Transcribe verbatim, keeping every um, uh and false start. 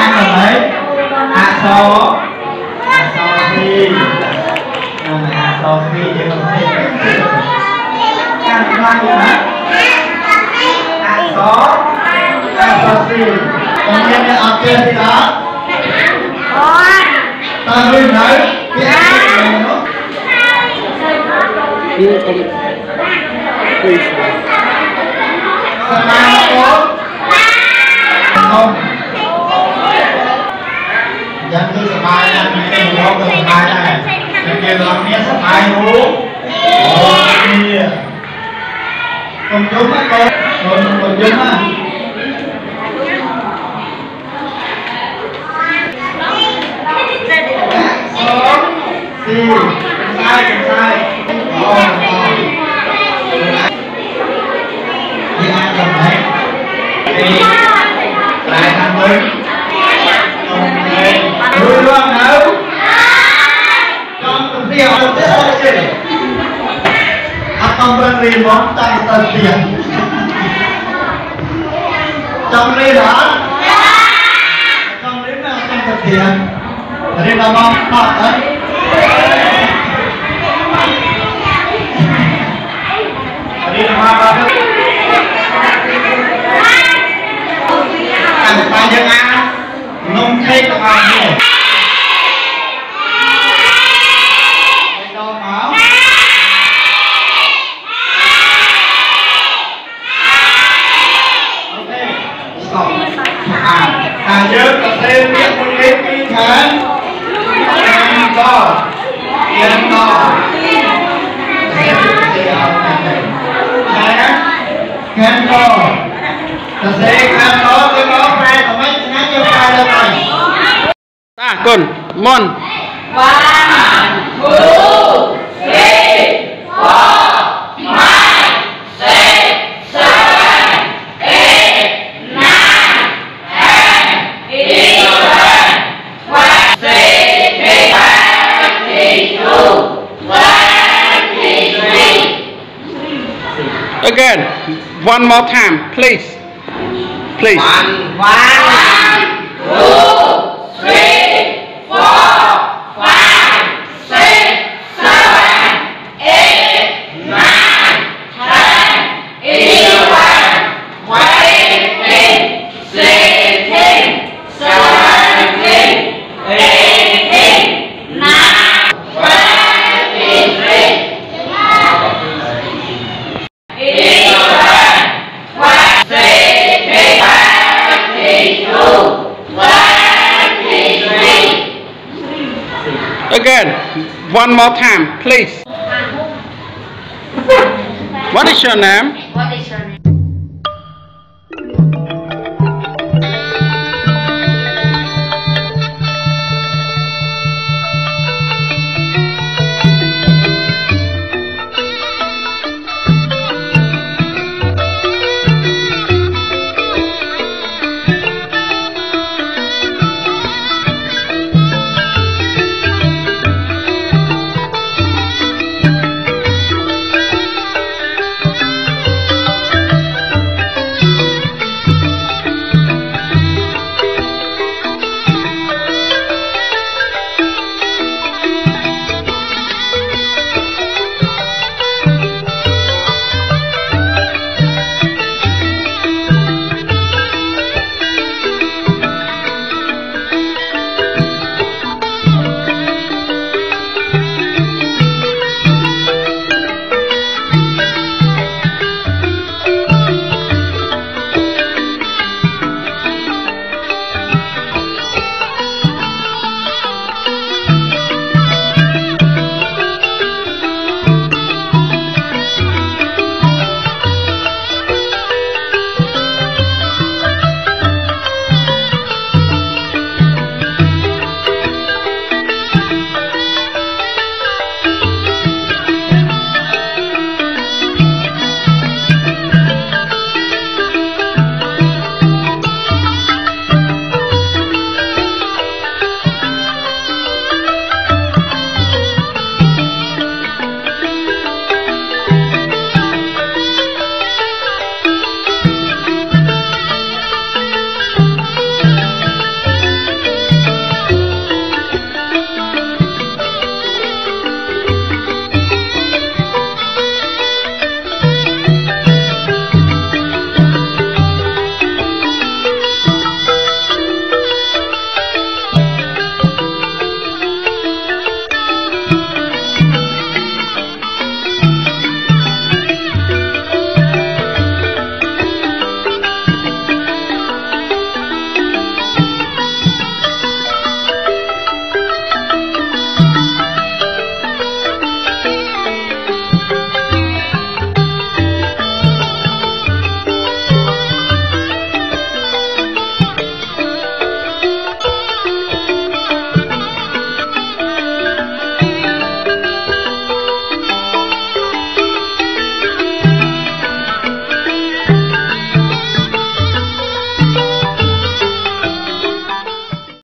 ăn rồi đấy. À so. À so phi. À so phi chứ không phi. Ăn khoan gì hả? À so. À so phi. Còn nhân này ở kia thì đó. Ta hơi nói. Cái ăn này nữa. Please. Không. Dân cứ sắp bài này, cái mùa có sắp bài này. Cái kia làm nghe sắp bài luôn. Ồ, kìa. Con chúng á con. Con, con chúng á. Số. Sì. Sai, sai. Ồ, ồ. Đi ăn rồi đấy. Đi. Lại thằng ơi. Vui luôn hả? Con cũng tiêu không biết sao chứ. À con bên riêng món tay tên tiền. Trong riêng hả? Con riêng là tên tên tiền. Riêng là mong bọt đấy. Riêng là hoa bọt đấy. Ăn tay dân ăn. Nông cây các bạn nhé. Đâu máu. Ok. Stop. À, à nhớ có thêm biết một cái kinh thánh. Em to. Em to. Em to. Ta sẽ em to cái đó phải có mấy ngắn cho phải đâu này. Ta con mon. One, two, three, four, five, six, seven, eight, nine, ten, eleven, twelve, thirteen, twenty-two, twenty-three. Again, one more time, please. Please. One, one, two, three, four, five, six, seven, eight, nine, ten, eleven, twenty, sixteen, seventeen, eighteen, nine, twenty-three, eleven, twelve, thirteen, twenty-two, twenty-three. Again, one more time, please. What is your name? What is your name?